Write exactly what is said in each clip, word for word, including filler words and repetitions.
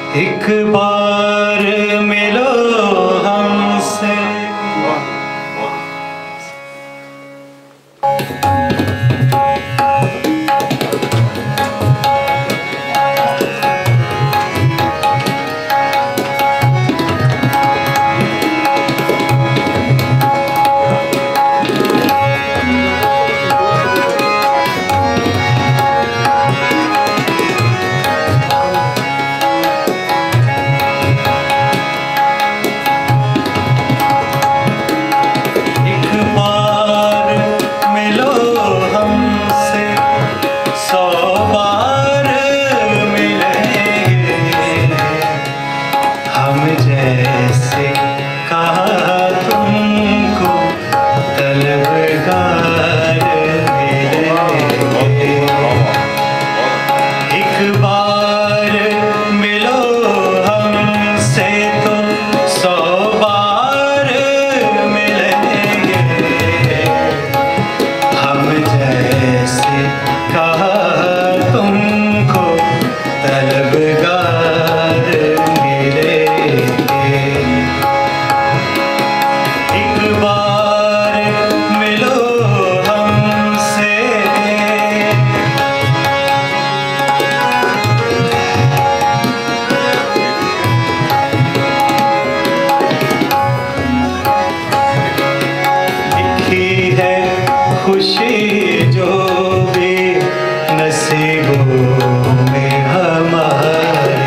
एक बार मिलो हमसे। खुशी जो भी नसीबों में हमारे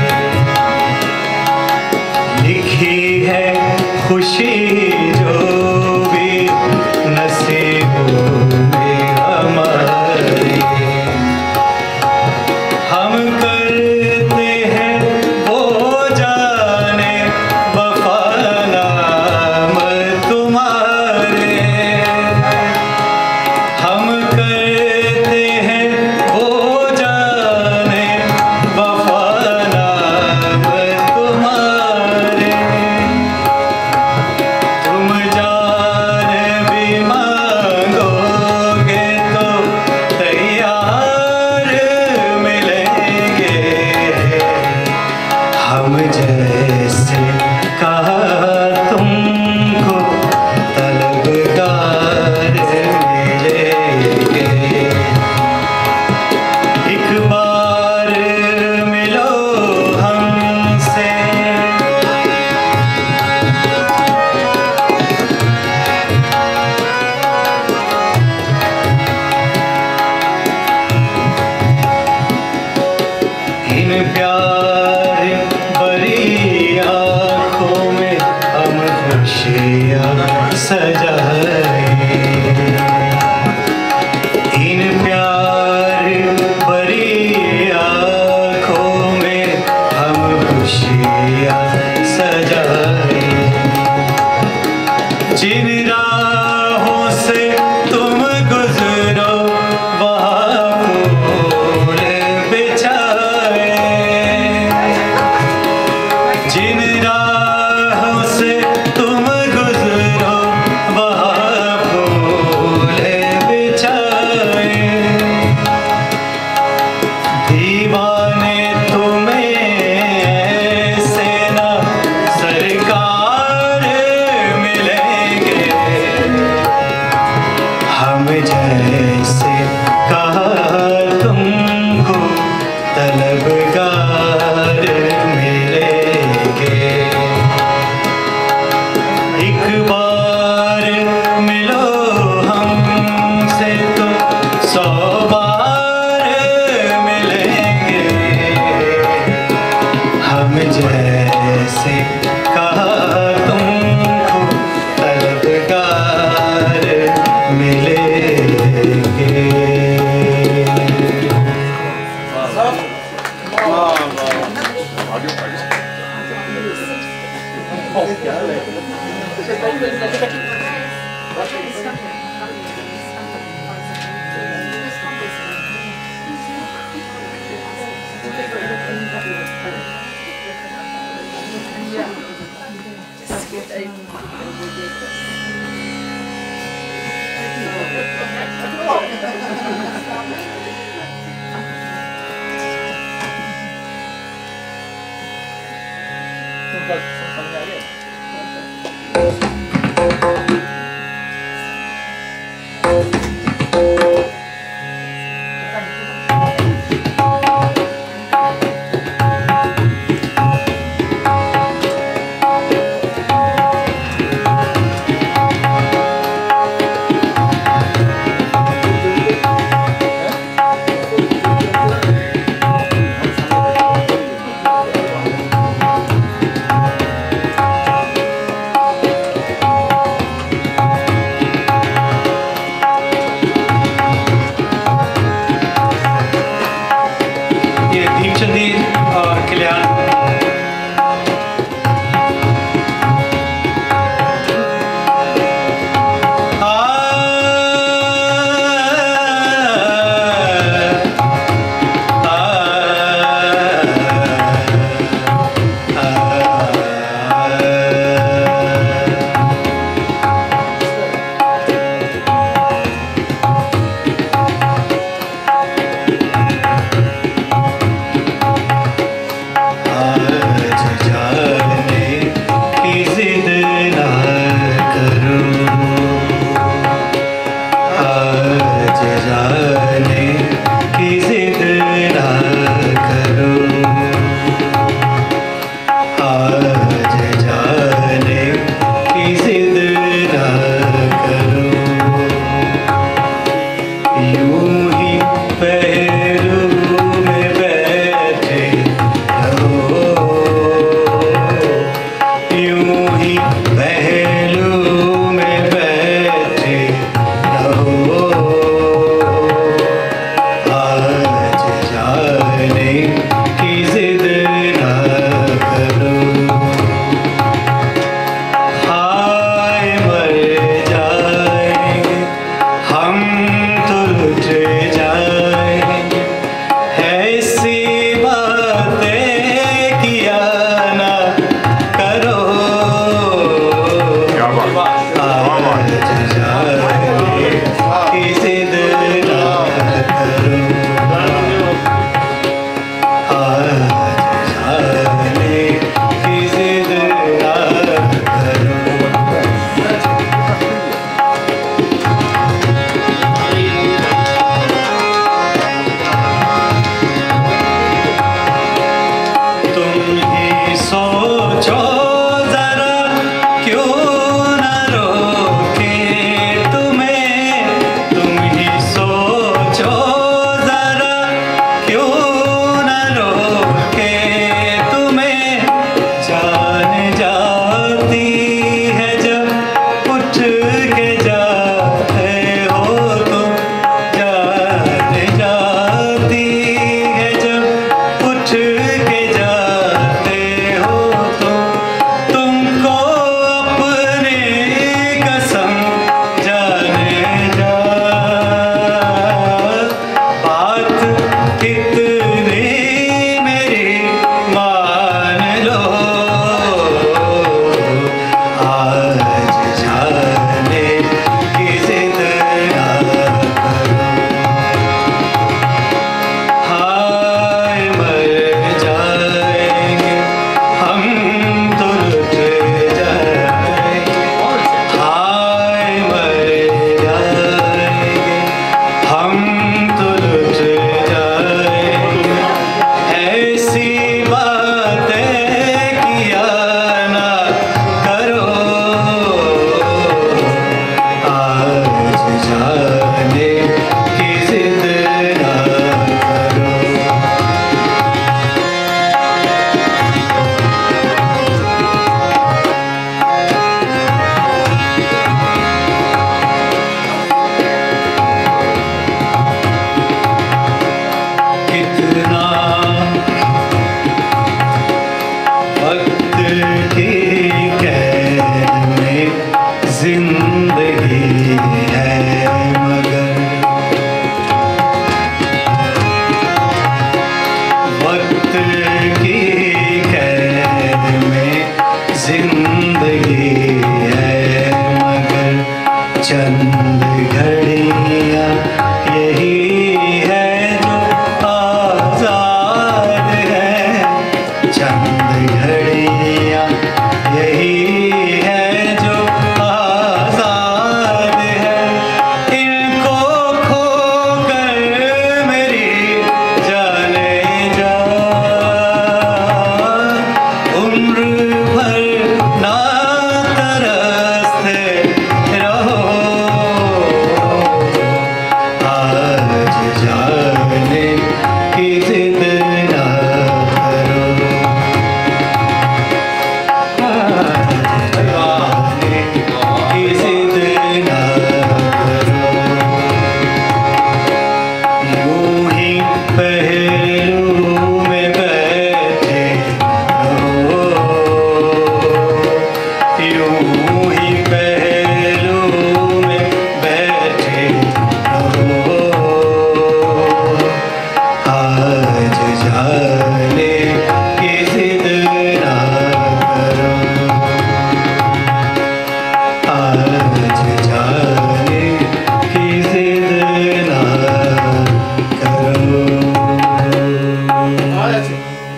लिखी है, खुशी जो भी नसीबों में हमारे हम करते हैं वो जाने वफा नाम तुम्हारे। हम करते हैं वो जाने वफा नाम तुम्हारे। तुम जान भी मांगोगे तो तैयार मिलेंगे। हम जैसे कहा तुमको तलबगार एक बार मिलो हमसे। इन प्यार भरी आँखों में हम खुशियाँ सजाए। इन प्यार भरी आँखों में हम खुशियाँ सजाए। जिन राहों से तुम गुजरो वहाँ फूल बिछाए। जिन राहों से तुम गुजरो वहाँ फूल बिछाए। दीवाने तुम्हें ऐसे ना सरकार मिलेंगे। हम जैसे कहा तुमको तलबगार मिलेंगे। एक बार मिलो हमसे तो सौ बार मिलेंगे। हम जैसे कहा तुमको तलबगार मिलेंगे। तुमका समझ आ गया?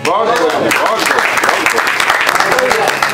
बहुत बहुत बहुत बहुत